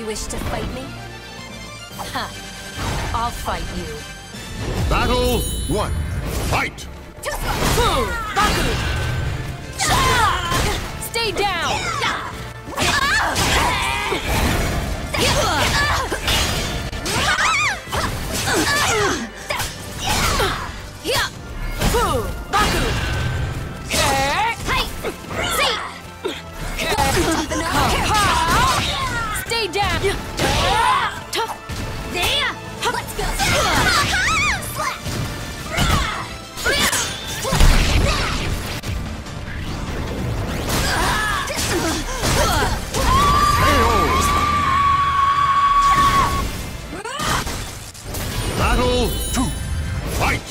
wish to fight me? Ha! I'll fight you. Battle 1. Fight! Baku! Stay down! Baku! Stay down! Tough! There! Let's go! Battle 2. Fight!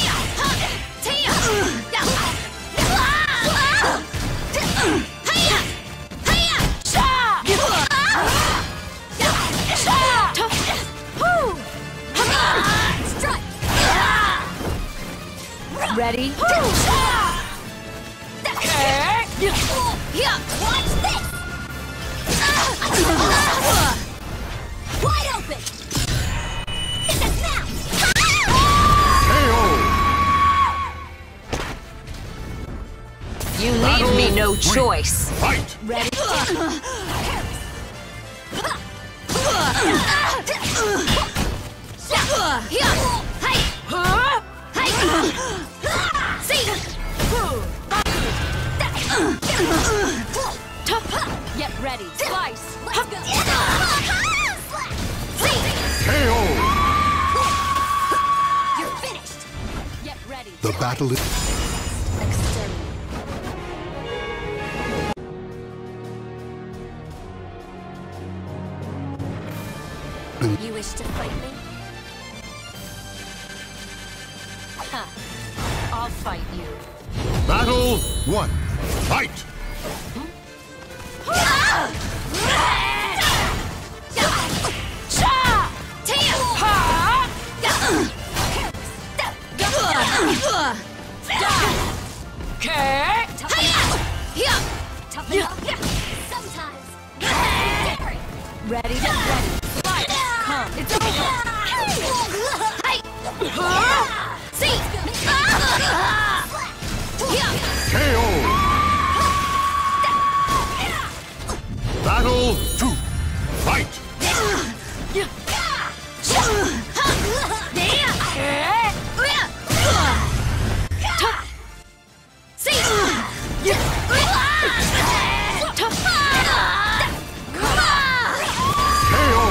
Ready? Watch this! Wide open! Hit the snap! KO! You leave me no choice. Fight! Ready? Get ready. Slice. Let's go! KO! You're finished! Get ready. The battle is... Exterminate. You wish to fight me? Ha! I'll fight you. Battle 1. Fight! Sometimes! Ready? Get ready. Fight! Come. It's over. KO! Battle 2. Fight! KO!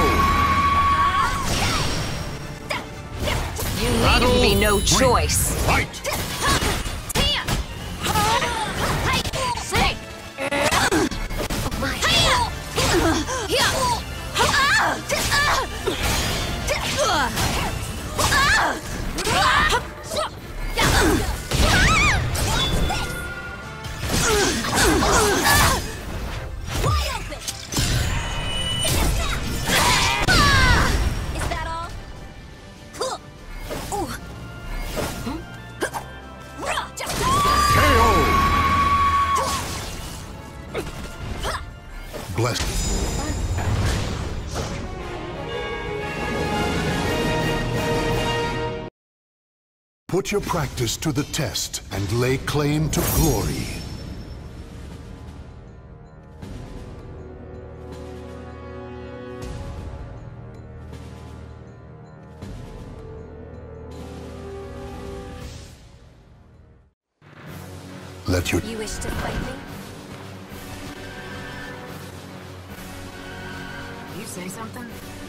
You leave me no choice. Fight! Is that all? KO! Bless. Put your practice to the test and lay claim to glory. Let your... You wish to fight me? You say something?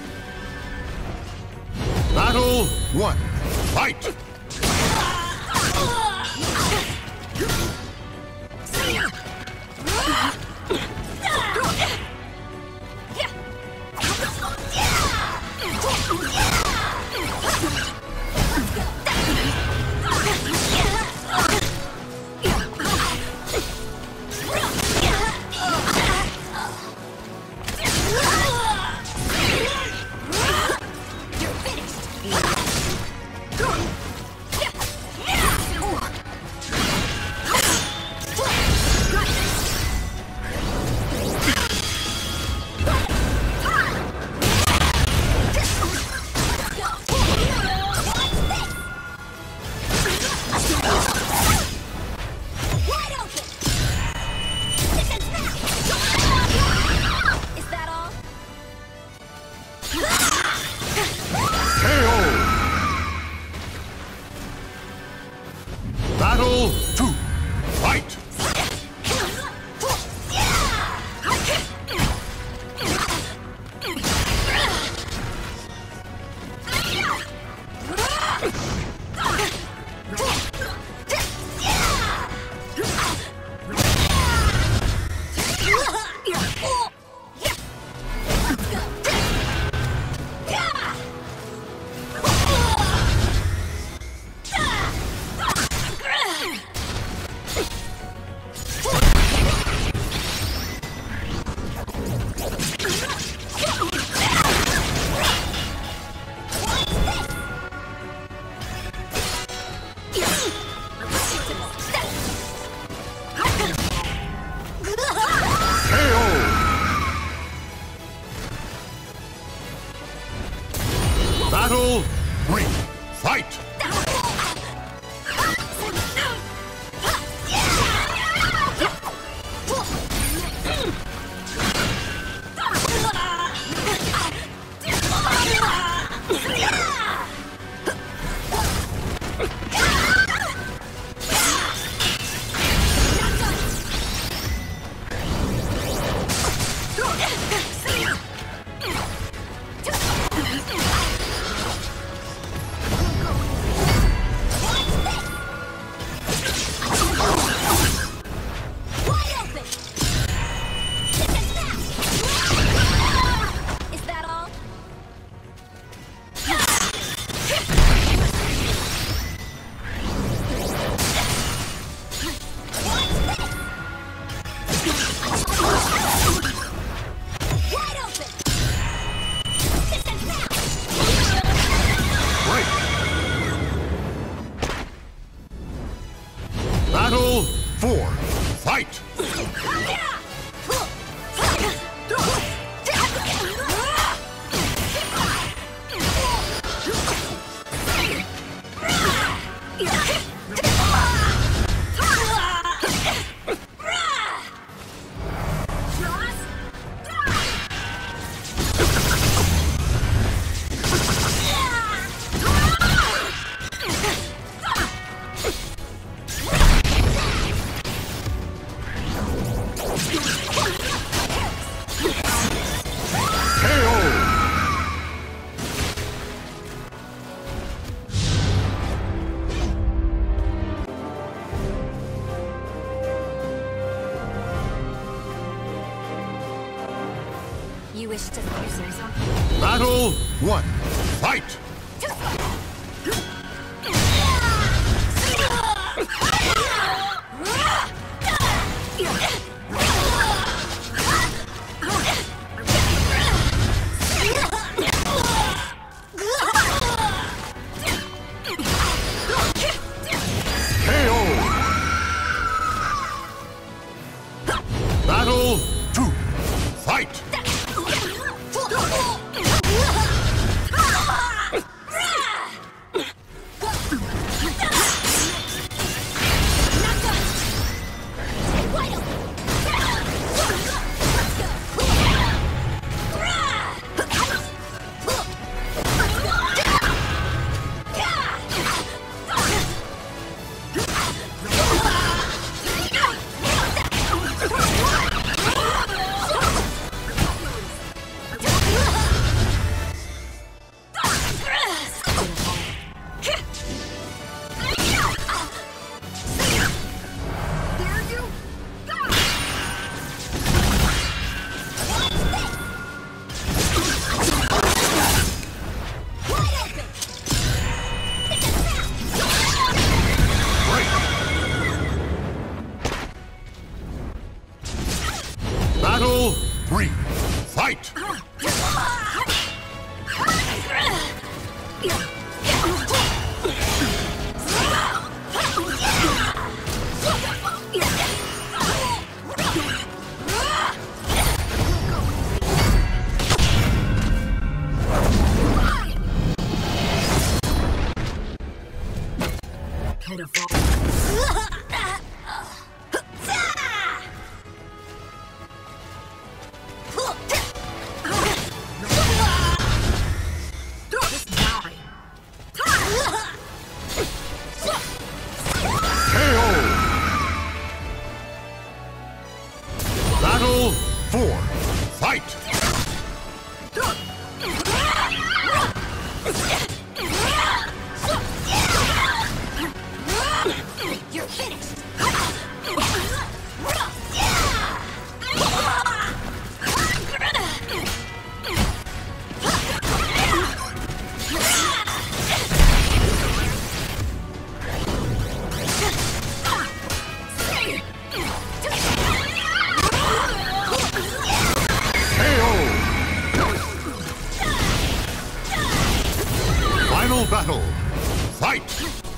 Battle 1. Fight! Battle 2. Fight! Battle 3. Fight! Battle 4. Fight! You wish to say so? Battle 1. Fight! Battle 2. Fight! Battle 3. Fight! KO! Fight!